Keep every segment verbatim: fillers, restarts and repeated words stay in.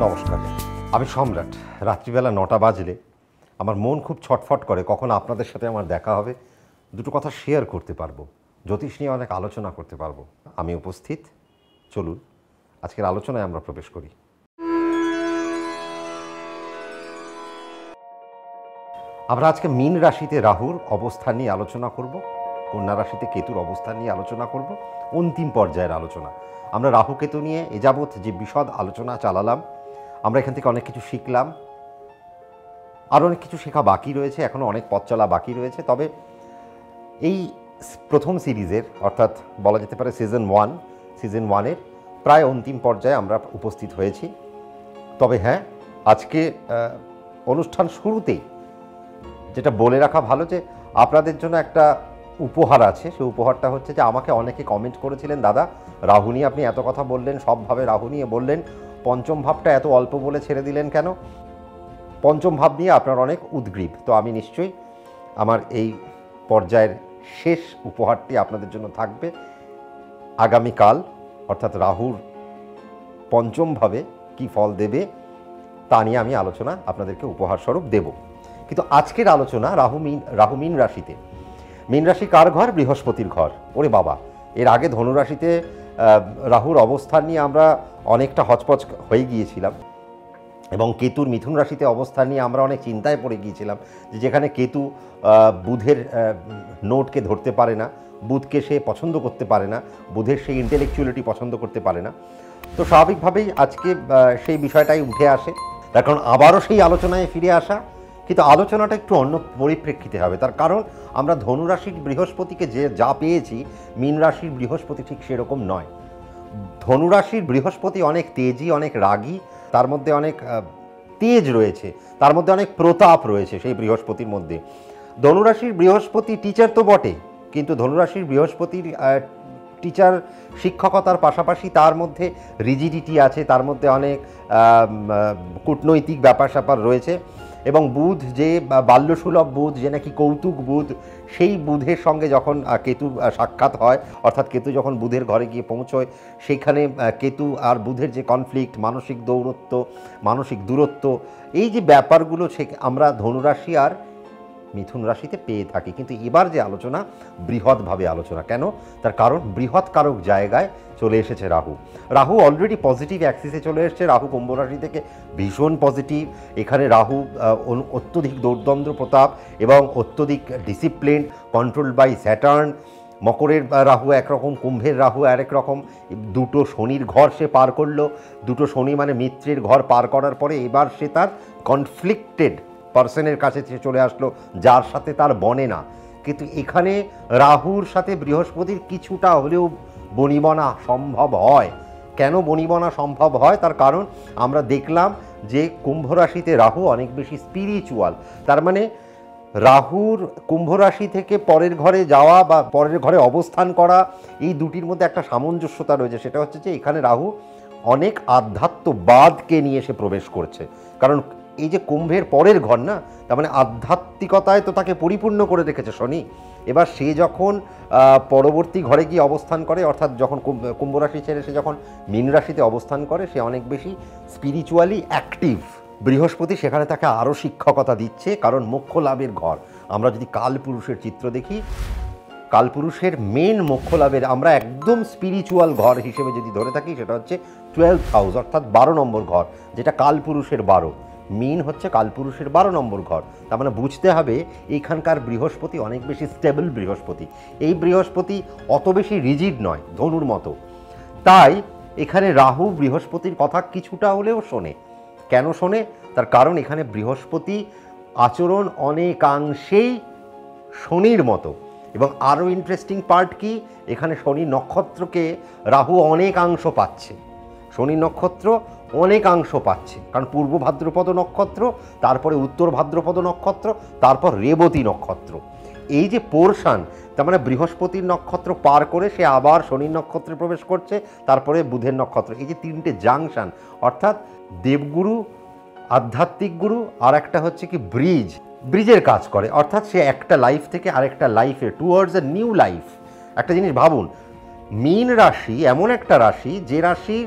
নমস্কার, আমি সম্রাট। রাত্রিবেলা নটা বাজলে আমার মন খুব ছটফট করে কখন আপনাদের সাথে আমার দেখা হবে, দুটো কথা শেয়ার করতে পারবো, জ্যোতিষ নিয়ে অনেক আলোচনা করতে পারবো। আমি উপস্থিত, চলুন আজকের আলোচনায় আমরা প্রবেশ করি। আমরা আজকে মীন রাশিতে রাহুর অবস্থান নিয়ে আলোচনা করব, কন্যা রাশিতে কেতুর অবস্থান নিয়ে আলোচনা করব, অন্তিম পর্যায়ের আলোচনা। আমরা রাহু কেতু নিয়ে এ যাবৎ যে বিশদ আলোচনা চালালাম, আমরা এখান থেকে অনেক কিছু শিখলাম, আরও অনেক কিছু শেখা বাকি রয়েছে, এখনও অনেক পথ চলা বাকি রয়েছে। তবে এই প্রথম সিরিজের, অর্থাৎ বলা যেতে পারে সিজন ওয়ান সিজন ওয়ানের প্রায় অন্তিম পর্যায়ে আমরা উপস্থিত হয়েছি। তবে হ্যাঁ, আজকে অনুষ্ঠান শুরুতেই যেটা বলে রাখা ভালো যে আপনাদের জন্য একটা উপহার আছে। সেই উপহারটা হচ্ছে যে আমাকে অনেকে কমেন্ট করেছিলেন, দাদা রাহু নিয়ে আপনি এত কথা বললেন, সবভাবে রাহু নিয়ে বললেন, পঞ্চম ভাবটা এত অল্প বলে ছেড়ে দিলেন কেন? পঞ্চম ভাব নিয়ে আপনার অনেক উদ্গ্রীব। তো আমি নিশ্চয়ই আমার এই পর্যায়ের শেষ উপহারটি আপনাদের জন্য থাকবে। আগামীকাল অর্থাৎ রাহুর পঞ্চম ভাবে কী ফল দেবে তা নিয়ে আমি আলোচনা আপনাদেরকে উপহার স্বরূপ দেব। কিন্তু আজকের আলোচনা রাহু মীন রাহু মীন রাশিতে। মীন রাশি কার ঘর? বৃহস্পতির ঘর। ওরে বাবা, এর আগে ধনুরাশিতে রাহুর অবস্থান নিয়ে আমরা অনেকটা হচপচ হয়ে গিয়েছিলাম, এবং কেতুর মিথুন রাশিতে অবস্থান নিয়ে আমরা অনেক চিন্তায় পড়ে গিয়েছিলাম যে যেখানে কেতু বুধের নোটকে ধরতে পারে না, বুধকে সে পছন্দ করতে পারে না, বুধের সেই ইন্টেলেকচুয়ালিটি পছন্দ করতে পারে না। তো স্বাভাবিকভাবেই আজকে সেই বিষয়টাই উঠে আসে, তার কারণ আবারও সেই আলোচনায় ফিরে আসা। কিন্তু আলোচনাটা একটু অন্য পরিপ্রেক্ষিতে হবে, তার কারণ আমরা ধনুরাশির বৃহস্পতিকে যে যা পেয়েছি, মীন রাশির বৃহস্পতি ঠিক সেরকম নয়। ধনুরাশির বৃহস্পতি অনেক তেজি, অনেক রাগী, তার মধ্যে অনেক তেজ রয়েছে, তার মধ্যে অনেক প্রতাপ রয়েছে সেই বৃহস্পতির মধ্যে। ধনুরাশির বৃহস্পতি টিচার তো বটে, কিন্তু ধনুরাশির বৃহস্পতির টিচার শিক্ষকতার পাশাপাশি তার মধ্যে রিজিডিটি আছে, তার মধ্যে অনেক কূটনৈতিক ব্যাপার স্যাপার রয়েছে। এবং বুধ যে বাল্যসুলভ বুধ, যে নাকি কৌতুক বুধ, সেই বুধের সঙ্গে যখন কেতু সাক্ষাৎ হয়, অর্থাৎ কেতু যখন বুধের ঘরে গিয়ে পৌঁছয়, সেখানে কেতু আর বুধের যে কনফ্লিক্ট, মানসিক দৌরত্ব, মানসিক দূরত্ব, এই যে ব্যাপারগুলো সে আমরা ধনুরাশি আর মিথুন রাশিতে পেয়ে থাকি। কিন্তু এবার যে আলোচনা বৃহৎভাবে আলোচনা। কেন? তার কারণ বৃহৎ কারক জায়গায় চলে এসেছে রাহু। রাহু অলরেডি পজিটিভ অ্যাক্সিসে চলে এসেছে। রাহু কুম্ভ রাশি থেকে ভীষণ পজিটিভ। এখানে রাহু অত্যধিক দৌর্দণ্ড প্রতাপ এবং অত্যধিক ডিসিপ্লিন, কন্ট্রোল বাই স্যাটার্ন। মকরের রাহু একরকম, কুম্ভের রাহু আরেক রকম। দুটো শনির ঘর সে পার করলো, দুটো শনি মানে মিত্রের ঘর পার করার পরে এবার সে তার কনফ্লিক্টেড পার্সনের কাছে চলে আসলো, যার সাথে তার বনে না। কিন্তু এখানে রাহুর সাথে বৃহস্পতির কিছুটা হলেও বনিবনা সম্ভব হয়। কেন বনিবনা সম্ভব হয়? তার কারণ আমরা দেখলাম যে কুম্ভ রাশিতে রাহু অনেক বেশি স্পিরিচুয়াল। তার মানে রাহুর কুম্ভ রাশি থেকে পরের ঘরে যাওয়া বা পরের ঘরে অবস্থান করা, এই দুটির মধ্যে একটা সামঞ্জস্যতা রয়েছে। সেটা হচ্ছে যে এখানে রাহু অনেক আধ্যাত্মবাদকে নিয়ে এসে প্রবেশ করছে। কারণ এই যে কুম্ভের পরের ঘর না, তার মানে আধ্যাত্মিকতায় তো তাকে পরিপূর্ণ করে রেখেছে শনি। এবার সে যখন পরবর্তী ঘরে গিয়ে অবস্থান করে, অর্থাৎ যখন কুম্ভ রাশি ছেড়ে সে যখন মীন রাশিতে অবস্থান করে, সে অনেক বেশি স্পিরিচুয়ালি অ্যাক্টিভ। বৃহস্পতি সেখানে তাকে আরও শিক্ষকতা দিচ্ছে, কারণ মোক্ষ লাভের ঘর। আমরা যদি কালপুরুষের চিত্র দেখি, কালপুরুষের মেন মোক্ষ লাভের আমরা একদম স্পিরিচুয়াল ঘর হিসেবে যদি ধরে থাকি, সেটা হচ্ছে টুয়েলভ হাউস, অর্থাৎ বারো নম্বর ঘর, যেটা কালপুরুষের বারো। মীন হচ্ছে কালপুরুষের বারো নম্বর ঘর। তার মানে বুঝতে হবে এইখানকার বৃহস্পতি অনেক বেশি স্টেবল বৃহস্পতি। এই বৃহস্পতি অত বেশি রিজিড নয় ধনুর মতো। তাই এখানে রাহু বৃহস্পতির কথা কিছুটা হলেও শোনে। কেন শোনে? তার কারণ এখানে বৃহস্পতি আচরণ অনেকাংশেই শনির মতো। এবং আরও ইন্টারেস্টিং পার্ট কি, এখানে শনি নক্ষত্রকে রাহু অনেকাংশ পাচ্ছে। শনি নক্ষত্র অনেকাংশ পাচ্ছে, কারণ পূর্ব ভাদ্রপদ নক্ষত্র, তারপরে উত্তর ভাদ্রপদ নক্ষত্র, তারপর রেবতী নক্ষত্র। এই যে পোর্শান, তার মানে বৃহস্পতির নক্ষত্র পার করে সে আবার শনির নক্ষত্রে প্রবেশ করছে, তারপরে বুধের নক্ষত্র। এই যে তিনটে জাংশন, অর্থাৎ দেবগুরু, আধ্যাত্মিক গুরু, আর একটা হচ্ছে কি ব্রিজ, ব্রিজের কাজ করে। অর্থাৎ সে একটা লাইফ থেকে আরেকটা লাইফে, টুয়ার্ডস এ নিউ লাইফ। একটা জিনিস ভাবুন, মীন রাশি এমন একটা রাশি যে রাশির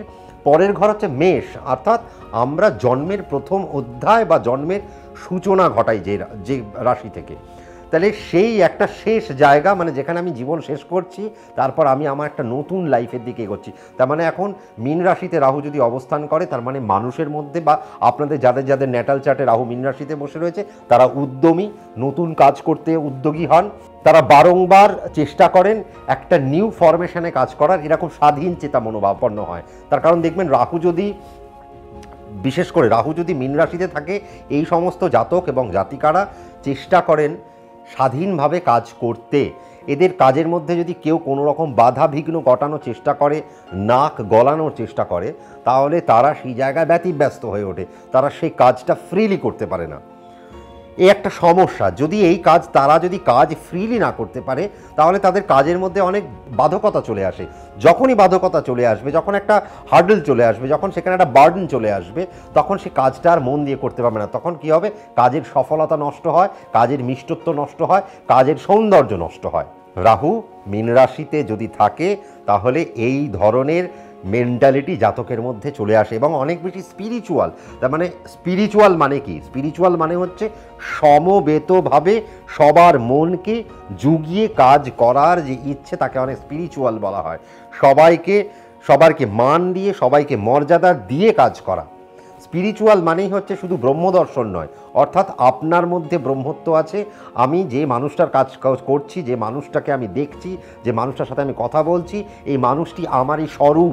পরের ঘর হচ্ছে মেষ, অর্থাৎ আমরা জন্মের প্রথম অধ্যায় বা জন্মের সূচনা ঘটাই যে যে রাশি থেকে। তাহলে সেই একটা শেষ জায়গা, মানে যেখানে আমি জীবন শেষ করছি, তারপর আমি আমার একটা নতুন লাইফের দিকে এগোচ্ছি। তার মানে এখন মীন রাশিতে রাহু যদি অবস্থান করে, তার মানে মানুষের মধ্যে বা আপনাদের যাদের যাদের ন্যাটাল চার্টে রাহু মীন রাশিতে বসে রয়েছে, তারা উদ্যমী, নতুন কাজ করতে উদ্যোগী হন, তারা বারংবার চেষ্টা করেন একটা নিউ ফরমেশনে কাজ করার, এরকম স্বাধীন চেতা মনোভাবাপন্ন হয়। তার কারণ দেখবেন রাহু যদি, বিশেষ করে রাহু যদি মীন রাশিতে থাকে, এই সমস্ত জাতক এবং জাতিকারা চেষ্টা করেন স্বাধীনভাবে কাজ করতে। এদের কাজের মধ্যে যদি কেউ কোনো রকম বাধা বিঘ্ন ঘটানোর চেষ্টা করে, নাক গলানোর চেষ্টা করে, তাহলে তারা সেই জায়গায় ব্যতিব্যস্ত হয়ে ওঠে, তারা সেই কাজটা ফ্রিলি করতে পারে না। এই একটা সমস্যা। যদি এই কাজ তারা যদি কাজ ফ্রিলি না করতে পারে, তাহলে তাদের কাজের মধ্যে অনেক বাধকতা চলে আসে। যখনই বাধকতা চলে আসবে, যখন একটা হার্ডল চলে আসবে, যখন সেখানে একটা বার্ডেন চলে আসবে, তখন সে কাজটা আর মন দিয়ে করতে পারবে না। তখন কি হবে? কাজের সফলতা নষ্ট হয়, কাজের মিষ্টত্ব নষ্ট হয়, কাজের সৌন্দর্য নষ্ট হয়। রাহু মীন রাশিতে যদি থাকে, তাহলে এই ধরনের মেন্টালিটি জাতকের মধ্যে চলে আসে এবং অনেক বেশি স্পিরিচুয়াল। তার মানে স্পিরিচুয়াল মানে কি? স্পিরিচুয়াল মানে হচ্ছে সমবেতভাবে সবার মনকে জুগিয়ে কাজ করার যে ইচ্ছে, তাকে অনেক স্পিরিচুয়াল বলা হয়। সবাইকে সবাইকে মান দিয়ে, সবাইকে মর্যাদা দিয়ে কাজ করা। স্পিরিচুয়াল মানেই হচ্ছে শুধু ব্রহ্মদর্শন নয়, অর্থাৎ আপনার মধ্যে ব্রহ্মত্ব আছে। আমি যে মানুষটার কাজ করছি, যে মানুষটাকে আমি দেখছি, যে মানুষটার সাথে আমি কথা বলছি, এই মানুষটি আমারই স্বরূপ।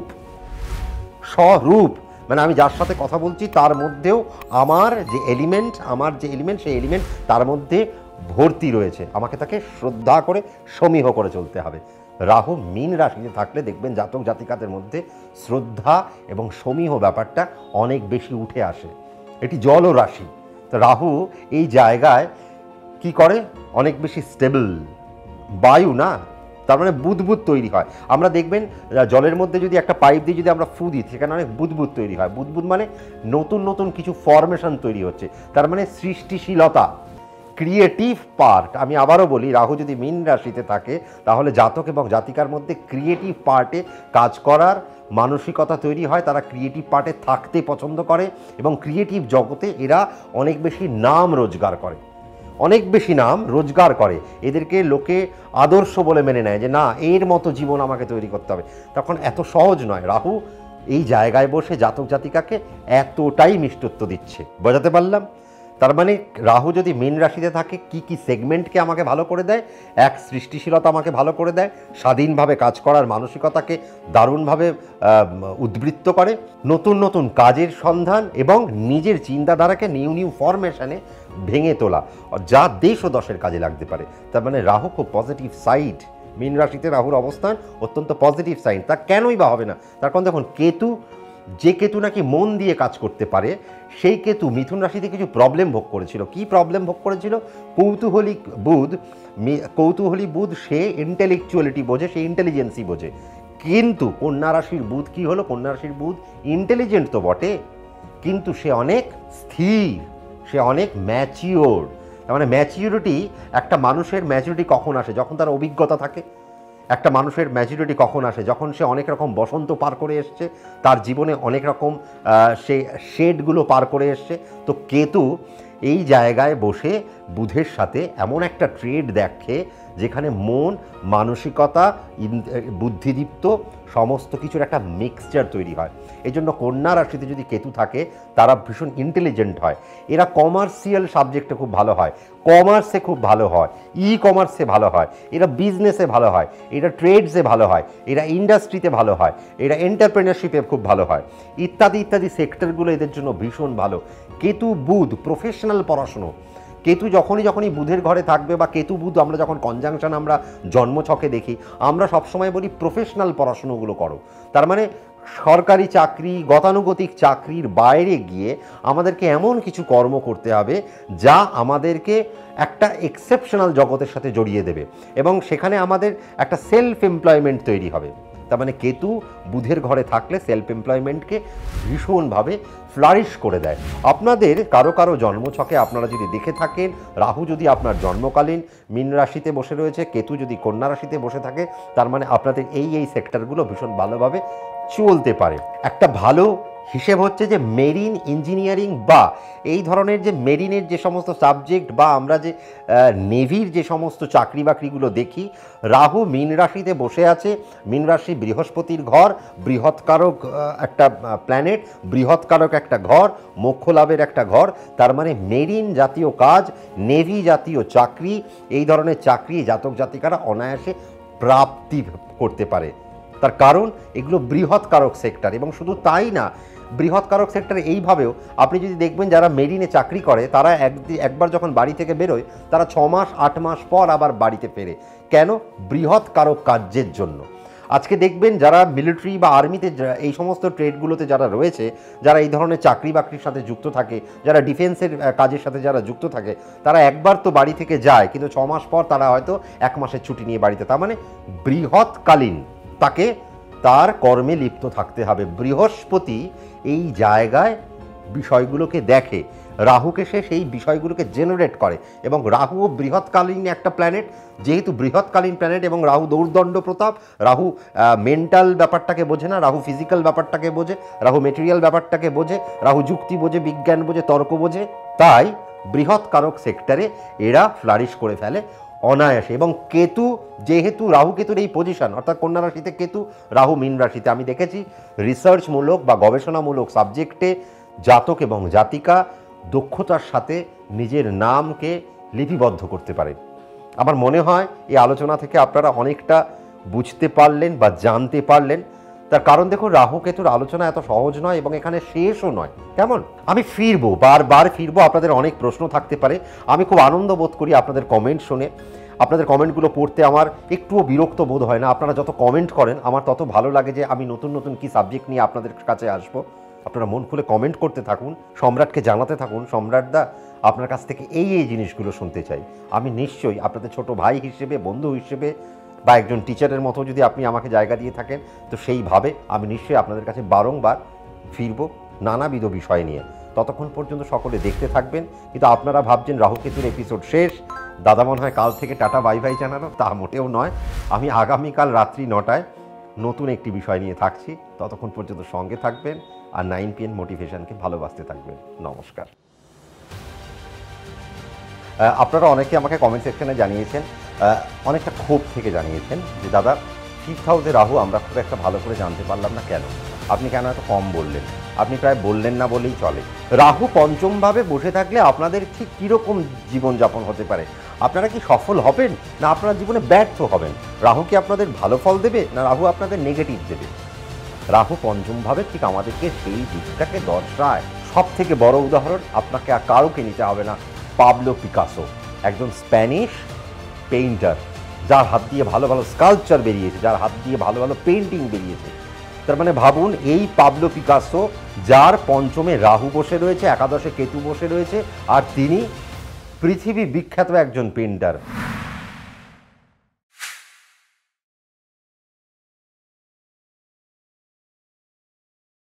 স্বরূপ মানে আমি যার সাথে কথা বলছি তার মধ্যেও আমার যে এলিমেন্ট, আমার যে এলিমেন্ট সেই এলিমেন্ট তার মধ্যে ভর্তি রয়েছে। আমাকে তাকে শ্রদ্ধা করে সমীহ করে চলতে হবে। রাহু মীন রাশিতে থাকলে দেখবেন জাতক জাতিকাদের মধ্যে শ্রদ্ধা এবং সমীহ ব্যাপারটা অনেক বেশি উঠে আসে। এটি জল রাশি। তো রাহু এই জায়গায় কি করে? অনেক বেশি স্টেবল। বায়ু না, তার মানে বুদবুদ তৈরি হয়। আমরা দেখবেন জলের মধ্যে যদি একটা পাইপ দিয়ে যদি আমরা ফু দিই, সেখানে অনেক বুদবুদ তৈরি হয়। বুদবুদ মানে নতুন নতুন কিছু ফরমেশন তৈরি হচ্ছে, তার মানে সৃষ্টিশীলতা, ক্রিয়েটিভ পার্ট। আমি আবারও বলি, রাহু যদি মীন রাশিতে থাকে, তাহলে জাতক এবং জাতিকার মধ্যে ক্রিয়েটিভ পার্টে কাজ করার মানসিকতা তৈরি হয়। তারা ক্রিয়েটিভ পার্টে থাকতে পছন্দ করে এবং ক্রিয়েটিভ জগতে এরা অনেক বেশি নাম রোজগার করে, অনেক বেশি নাম রোজগার করে। এদেরকে লোকে আদর্শ বলে মেনে নেয় যে না, এর মতো জীবন আমাকে তৈরি করতে হবে। তখন এত সহজ নয়। রাহু এই জায়গায় বসে জাতক জাতিকাকে এতটাই মিষ্টত্ব দিচ্ছে। বোঝাতে পারলাম? তার মানে রাহু যদি মীন রাশিতে থাকে, কি কি সেগমেন্টকে আমাকে ভালো করে দেয়? এক, সৃষ্টিশীলতা আমাকে ভালো করে দেয়, স্বাধীনভাবে কাজ করার মানসিকতাকে দারুণভাবে উদ্বৃত্ত করে, নতুন নতুন কাজের সন্ধান এবং নিজের চিন্তাধারাকে নিউ নিউ ফরমেশনে ভেঙে তোলা, যা দেশ ও দশের কাজে লাগতে পারে। তার মানে রাহু খুব পজিটিভ সাইড। মীন রাশিতে রাহুর অবস্থান অত্যন্ত পজিটিভ সাইড। তা কেনই বা হবে না? তার কারণ দেখুন, কেতু, যে কেতু নাকি মন দিয়ে কাজ করতে পারে, সেই কেতু মিথুন রাশিতে কিছু প্রবলেম ভোগ করেছিল। কি প্রবলেম ভোগ করেছিল? কৌতূহলী বুধ, কৌতূহলী বুধ সে ইন্টেলেকচুয়ালিটি বোঝে, সে ইন্টেলিজেন্সি বোঝে। কিন্তু কন্যা রাশির বুধ কি হলো? কন্যা রাশির বুধ ইন্টেলিজেন্ট তো বটে, কিন্তু সে অনেক স্থির, সে অনেক ম্যাচিওর। তার মানে ম্যাচিউরিটি, একটা মানুষের ম্যাচিউরিটি কখন আসে? যখন তার অভিজ্ঞতা থাকে। একটা মানুষের ম্যাচুরিটি কখন আসে? যখন সে অনেক রকম বসন্ত পার করে এসছে, তার জীবনে অনেক রকম সে শেডগুলো পার করে এসছে। তো কেতু এই জায়গায় বসে বুধের সাথে এমন একটা ট্রেড দেখে যেখানে মন, মানসিকতা, বুদ্ধিদীপ্ত সমস্ত কিছুর একটা মিক্সচার তৈরি হয়। এই জন্য কন্যা রাশিতে যদি কেতু থাকে, তারা ভীষণ ইন্টেলিজেন্ট হয়। এরা কমার্শিয়াল সাবজেক্টে খুব ভালো হয়, কমার্সে খুব ভালো হয়, ই কমার্সে ভালো হয়, এরা বিজনেসে ভালো হয়, এরা ট্রেডসে ভালো হয়, এরা ইন্ডাস্ট্রিতে ভালো হয়, এরা এন্টারপ্রেনারশিপে খুব ভালো হয়, ইত্যাদি ইত্যাদি সেক্টরগুলো এদের জন্য ভীষণ ভালো। কেতু বুধ প্রফেশনাল পড়াশুনো। কেতু যখনই যখনই বুধের ঘরে থাকবে, বা কেতু বুধ আমরা যখন কনজাংশন আমরা জন্মছকে দেখি, আমরা সবসময় বলি প্রফেশনাল পড়াশুনোগুলো করো। তার মানে সরকারি চাকরি, গতানুগতিক চাকরির বাইরে গিয়ে আমাদেরকে এমন কিছু কর্ম করতে হবে যা আমাদেরকে একটা এক্সেপশনাল জগতের সাথে জড়িয়ে দেবে এবং সেখানে আমাদের একটা সেলফ এমপ্লয়মেন্ট তৈরি হবে। তার মানে কেতু বুধের ঘরে থাকলে সেলফ এমপ্লয়মেন্টকে ভীষণভাবে ফ্লারিশ করে দেয়। আপনাদের কারো কারো জন্মছকে আপনারা যদি দেখে থাকেন, রাহু যদি আপনার জন্মকালীন মীন রাশিতে বসে রয়েছে, কেতু যদি কন্যা রাশিতে বসে থাকে, তার মানে আপনাদের এই এই সেক্টরগুলো ভীষণ ভালোভাবে চলতে পারে। একটা ভালো হিসেব হচ্ছে যে মেরিন ইঞ্জিনিয়ারিং বা এই ধরনের যে মেরিনের যে সমস্ত সাবজেক্ট বা আমরা যে নেভির যে সমস্ত চাকরি বাকরিগুলো দেখি, রাহু মীন রাশিতে বসে আছে। মীন রাশি বৃহস্পতির ঘর, বৃহৎকারক একটা প্ল্যানেট, বৃহৎকারক একটা ঘর, মোক্ষ লাভের একটা ঘর। তার মানে মেরিন জাতীয় কাজ, নেভি জাতীয় চাকরি, এই ধরনের চাকরি জাতক জাতিকারা অনায়াসে প্রাপ্তি করতে পারে। তার কারণ এগুলো বৃহৎকারক সেক্টর। এবং শুধু তাই না, বৃহৎকারক সেক্টর এইভাবেও আপনি যদি দেখবেন যারা মেরিনে চাকরি করে তারা একবার যখন বাড়ি থেকে বেরোয় তারা ছ মাস আট মাস পর আবার বাড়িতে ফেরে। কেন? বৃহৎকারক কার্যের জন্য। আজকে দেখবেন যারা মিলিটারি বা আর্মিতে এই সমস্ত ট্রেডগুলোতে যারা রয়েছে, যারা এই ধরনের চাকরি বাকরির সাথে যুক্ত থাকে, যারা ডিফেন্সের কাজের সাথে যারা যুক্ত থাকে, তারা একবার তো বাড়ি থেকে যায়, কিন্তু ছ মাস পর তারা হয়তো এক মাসের ছুটি নিয়ে বাড়িতে। তার মানে বৃহৎকালীন তাকে তার কর্মে লিপ্ত থাকতে হবে। বৃহস্পতি এই জায়গায় বিষয়গুলোকে দেখে, রাহুকে সে সেই বিষয়গুলোকে জেনারেট করে। এবং রাহু বৃহৎকালীন একটা প্ল্যানেট, যেহেতু বৃহৎকালীন প্ল্যানেট এবং রাহু দৌর্দণ্ড প্রতাপ, রাহু মেন্টাল ব্যাপারটাকে বোঝে না, রাহু ফিজিক্যাল ব্যাপারটাকে বোঝে, রাহু মেটেরিয়াল ব্যাপারটাকে বোঝে, রাহু যুক্তি বোঝে, বিজ্ঞান বোঝে, তর্ক বোঝে। তাই বৃহৎকারক সেক্টরে এরা ফ্লারিশ করে ফেলে অনায়াসে। এবং কেতু যেহেতু রাহু কেতুর এই পজিশন, অর্থাৎ কন্যা রাশিতে কেতু, রাহু মীন রাশিতে, আমি দেখেছি রিসার্চমূলক বা গবেষণামূলক সাবজেক্টে জাতক এবং জাতিকা দক্ষতার সাথে নিজের নামকে লিপিবদ্ধ করতে পারে। আমার মনে হয় এই আলোচনা থেকে আপনারা অনেকটা বুঝতে পারলেন বা জানতে পারলেন। তার কারণ দেখুন, রাহু কেতুর আলোচনা এত সহজ নয় এবং এখানে শেষও নয়। কেমন? আমি ফিরবো, বারবার ফিরবো। আপনাদের অনেক প্রশ্ন থাকতে পারে। আমি খুব আনন্দ বোধ করি আপনাদের কমেন্ট শুনে। আপনাদের কমেন্টগুলো পড়তে আমার একটুও বিরক্ত বোধ হয় না। আপনারা যত কমেন্ট করেন আমার তত ভালো লাগে যে আমি নতুন নতুন কি সাবজেক্ট নিয়ে আপনাদের কাছে আসবো। আপনারা মন খুলে কমেন্ট করতে থাকুন, সম্রাটকে জানাতে থাকুন, সম্রাটদা আপনার কাছ থেকে এই এই জিনিসগুলো শুনতে চাই। আমি নিশ্চয়ই আপনাদের ছোট ভাই হিসেবে, বন্ধু হিসেবে বা একজন টিচারের মতো যদি আপনি আমাকে জায়গা দিয়ে থাকেন, তো সেইভাবে আমি নিশ্চয়ই আপনাদের কাছে বারংবার ফিরব নানাবিধ বিষয় নিয়ে। ততক্ষণ পর্যন্ত সকলে দেখতে থাকবেন। কিন্তু আপনারা ভাবছেন রাহু কেতুর এপিসোড শেষ, দাদা মনে হয় কাল থেকে টাটা বাই বাই জানানো, তা মোটেও নয়। আমি আগামীকাল রাত্রি নটায় নতুন একটি বিষয় নিয়ে থাকছি। ততক্ষণ পর্যন্ত সঙ্গে থাকবেন আর নাইন পি এম মোটিভেশনকে ভালোবাসতে থাকবেন। নমস্কার। আপনারা অনেকে আমাকে কমেন্ট সেকশনে জানিয়েছেন, অনেকটা ক্ষোভ থেকে জানিয়েছেন যে দাদা ফিফথ হাউসে রাহু আমরা খুব একটা ভালো করে জানতে পারলাম না, কেন আপনি কেন এত কম বললেন? আপনি প্রায় বললেন না বলেই চলে। রাহু পঞ্চমভাবে বসে থাকলে আপনাদের ঠিক কীরকম জীবনযাপন হতে পারে? আপনারা কি সফল হবেন না আপনারা জীবনে ব্যর্থ হবেন? রাহু কি আপনাদের ভালো ফল দেবে না রাহু আপনাদের নেগেটিভ দেবে? রাহু পঞ্চমভাবে ঠিক আমাদেরকে সেই দিকটাকে দর্শায়। সব থেকে বড় উদাহরণ আপনাকে আর কাউকে নিতে হবে না, পাবলো পিকাসো, একজন স্প্যানিশ পেইন্টার, যার হাত দিয়ে ভালো ভালো স্কাল্পচার বেরিয়েছে, যার হাত দিয়ে ভালো ভালো পেন্টিং বেরিয়েছে। তার মানে ভাবুন, এই পাবলো পিকাসো যার পঞ্চমে রাহু বসে রয়েছে, একাদশে কেতু বসে রয়েছে, আর তিনি পৃথিবী বিখ্যাত একজন পেইন্টার।